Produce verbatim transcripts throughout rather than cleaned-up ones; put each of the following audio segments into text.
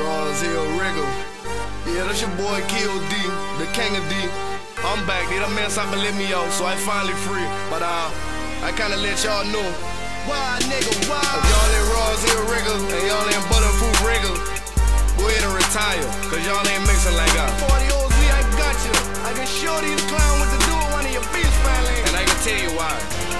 Rawls Hill Riggle. Yeah, that's your boy K O D, the king of D. I'm back, they done mess up and let me out, so I finally free. But uh, I kinda let y'all know. Why, nigga, why? If y'all ain't Rawls Hill Riggle and y'all ain't Butterfruit Riggle, go ahead and retire, cause y'all ain't mixing like us. forty O Z, I got you. I can show these clowns what to do with one of your beats, finally. And I can tell you why.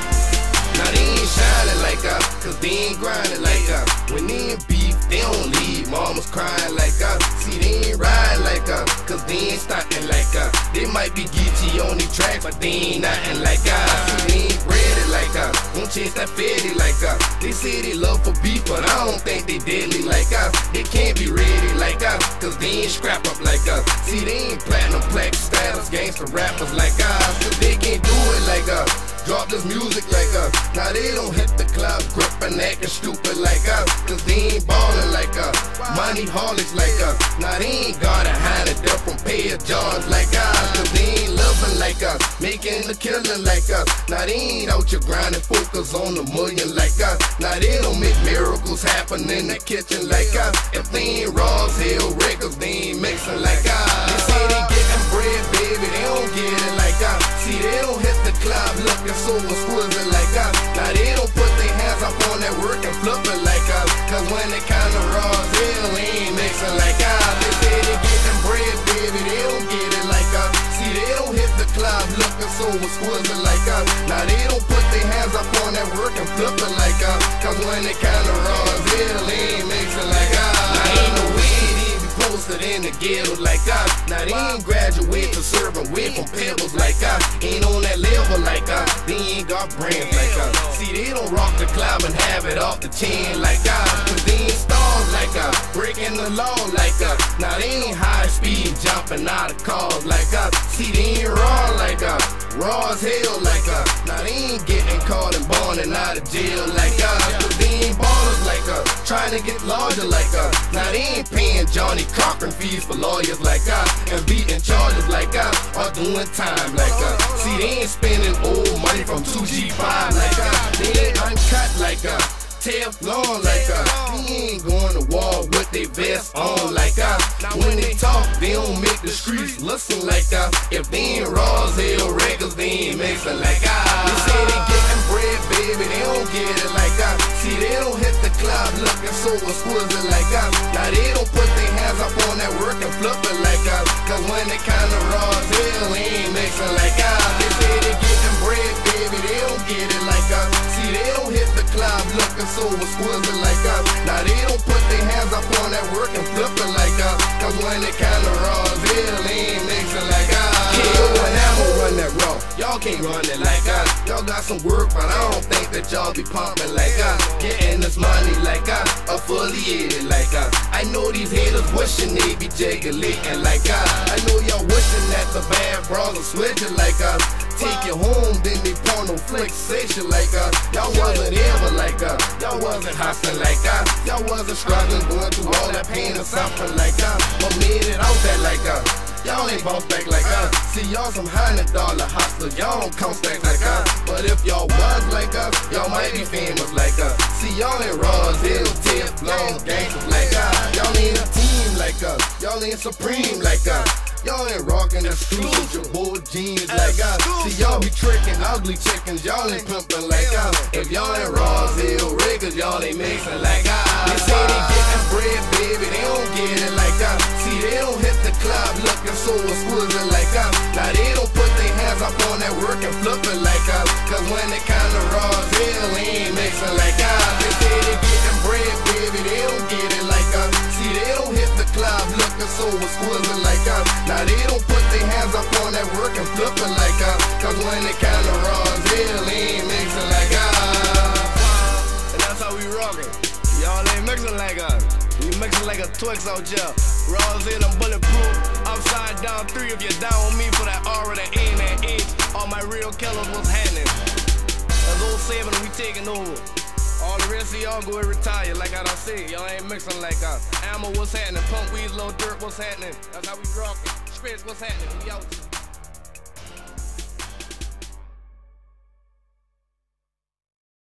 Now they ain't shining like us, cause they ain't grinding like us. When they in beef, they don't leave mamas crying like us. See, they ain't riding like us, cause they ain't stunting like us. They might be Geechee on the track, but they ain't nothing like us. See, they ain't ready like us, won't chase that fetty like us. They say they love for beef, but I don't think they deadly like us. They can't be ready like us, cause they ain't scrap up like us. See, they ain't platinum plaque status, gangster rappers like us, cause they can't do it like us. Drop this music like us. Now they don't hit the club grippin' acting stupid like us, cause they ain't ballin' like us. Money holics like us. Now they ain't gotta hand a different pair of jobs like us, cause they ain't living like us, making a killing like us. Now they ain't out here grinding, focus on the million like us. Now they don't make miracles happen in the kitchen like us. If they ain't Rawls Hill Riggles, they ain't mixing like us. They say they getting bread, baby, they don't get it like us. See, they don't hit the club looking so exquisite like us. Now they don't put their hands up on that work and flip it like us, cause when they kinda Rawls Hill, they ain't mixing like us. They say they getting bread, baby, they don't get it like us. See, they don't hit the club looking so exquisite like us. Now they don't put their hands up on that work and flip it like us, cause when they kinda Rawls Hill, they ain't mixing like us. Now ain't no way they be posted in the ghetto like us. Now they ain't graduate to serving way from pebbles like us. Ain't on that level like us, they ain't got brands like us. See, they don't rock the club and have it off the chain like us, cause they ain't stars like us, breaking the law like us. Now they ain't high speed jumping out of cars like us. See, they ain't raw like us, raw as hell like us. Now they ain't getting caught and bonding out of jail like us, cause they ain't ballers like us, trying to get larger like us. Now they ain't paying Johnny Cochran fees for lawyers like us, and beating charges like us, or doing time like us. See, they ain't spending old money from two G five like us. They ain't uncut like us, Teflon like us. They ain't going to war with they vest on like us. When they talk, they don't make the streets listen like us. If they ain't Rawls Hill Riggles, they ain't mixing like us. They say they getting bread, baby, they don't get it like us. See, they don't hit the club looking so exquisite like us. Now they don't put their hands up on that work and flip it like us, cause when they kinda Rawls Hill, they ain't mixing like us. They say they getting bread, baby, they don't get it like us. See, they don't hit the club looking so exquisite like us. Now they don't put their hands up on that work and flip it like us, cause when they kinda Rawls Hill, they ain't mixing like us. K O and Ammo run that raw, y'all can't run it like us. Y'all got some work, but I don't think that y'all be pumping like us, getting this money like us, affiliated like us. I know these haters wishing they be jiggling like us. I know y'all wishing that the bad bras will switch it like us, take you home, then they porno fixation like us. Y'all wasn't ever like us, y'all wasn't hustling like us, y'all wasn't struggling, going through all that pain and suffering like us, but made it out there like us. Y'all ain't bounce back like us. See, y'all some hundred dollar hustlers, y'all don't come stack like us. But if y'all was like us, y'all might be famous like us. See, y'all ain't Rawls Hill, Teflon gangsters like us. Y'all ain't a team like us, y'all ain't supreme like us. Y'all ain't rockin' exclusive Jabot jeans like us. See, y'all be trickin' ugly chickens, y'all ain't pimpin' like us. If y'all ain't Rawls Hill Riggles, y'all ain't mixin' like us. They say they gettin' bread, baby, they don't get it like us. See, they don't hit the club looking so exquisite like us. Now they don't put their hands up on that work and flip it like us, cause when they kinda Rawls Hill, they ain't mixin' like us. They say they gettin' bread, baby, they don't get it like us. See, they don't hit the club looking so exquisite like us. Now they don't put their hands up on that work and flip it like us, cause when they kinda Rawls Hill, they ain't mixing like us. And that's how we rockin'. Y'all ain't mixing like us. We mixing like a Twix out here. Rawls Hill and Bulletproof. Upside down three if you're down with me for that R and that A and that H. All my real killers was happening. That's old seven and we taking over. All the rest of y'all go and retire, like I done said. Y'all ain't mixing like us. Ammo, what's happening? Pump Weeds, Lil Dirt, what's happening? That's how we rockin'. Spirits, what's happening? We out.